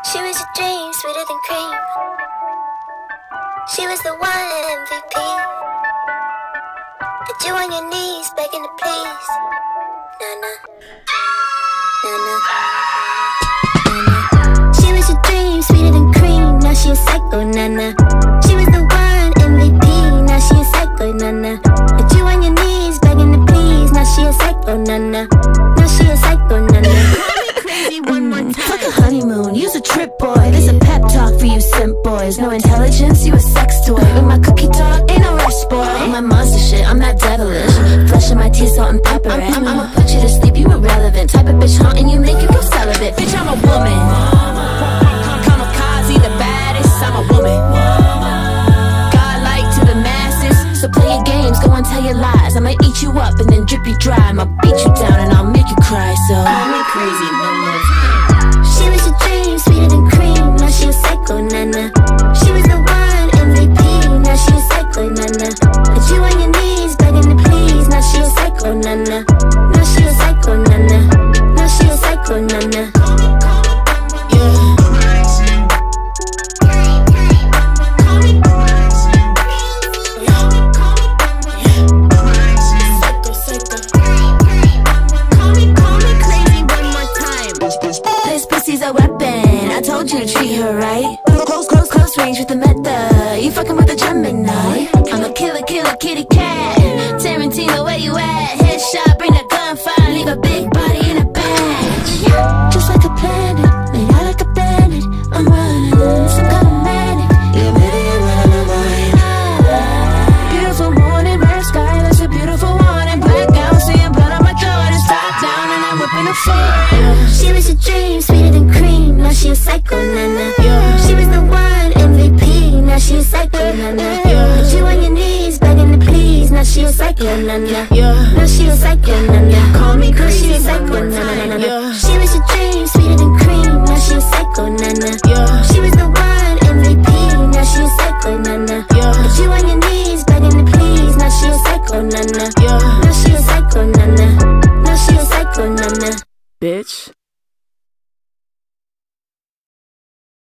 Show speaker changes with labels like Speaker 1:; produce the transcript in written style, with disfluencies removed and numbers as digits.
Speaker 1: She was a dream, sweeter than cream. She was the one MVP. Had you on your knees, begging to please. Nana, Nana, Nana. She was a dream, sweeter than cream. Now she a psycho, Nana. She was the one MVP. Now she a psycho, Nana. Had you on your knees, begging to please. Now she a psycho, Nana. Now she a psycho, Nana.
Speaker 2: Fuck a honeymoon, you's a trip boy. This a pep talk for you simp boys. No intelligence, you a sex toy. With my cookie talk, ain't no rest boy. On my monster shit, I'm not devilish. Flushing my teeth, salt and pepper it. I'ma put you to sleep, you irrelevant. Type of bitch haunting you, make you go celibate. Bitch, I'm a woman. Kamikaze, the baddest, I'm a woman. Godlike to the masses, so play your games, go and tell your lies. I'ma eat you up and then drip you dry. I'ma beat you down and I'll make you cry. So call me crazy one more time.
Speaker 1: She was a dream, sweeter than cream. Now she a psycho, Nana. She was the one MVP. Now she a psycho, Nana. Had you on your knees, begging to please. Now she a psycho, Nana. Now she a psycho, Nana. Now she a psycho, Nana.
Speaker 2: Pussy's a weapon, I told you to treat her right. Close range with the method. You fucking with the Gemini. I'm a killer, kitty cat. Tarantino, where you at? Headshot, bring the gunfire. Leave a big body in a bag. Just like a planet, made out like a bandit. I'm running, some kind of manic. Yeah, maybe you're running away. Beautiful morning, red sky, that's a beautiful warning. Black out, seeing blood on my Jordan. Stop down and I'm whipping a foreign.
Speaker 1: She was a dream, sweeter than cream. Now she a psycho, Nana. She was the one MVP. Now she a psycho, Nana. Had you on your knees, begging to please. Now she a psycho, Nana. Now she a psycho, Nana.
Speaker 2: Call me crazy,
Speaker 1: she a psycho, Nana. She was a dream, sweeter than cream. Now she a psycho, Nana. She was the one MVP. Now she a psycho, Nana. Had you on your knees, begging to please. Now she a psycho, Nana. Now she a psycho, Nana. Now she a psycho, Nana.
Speaker 2: Bitch.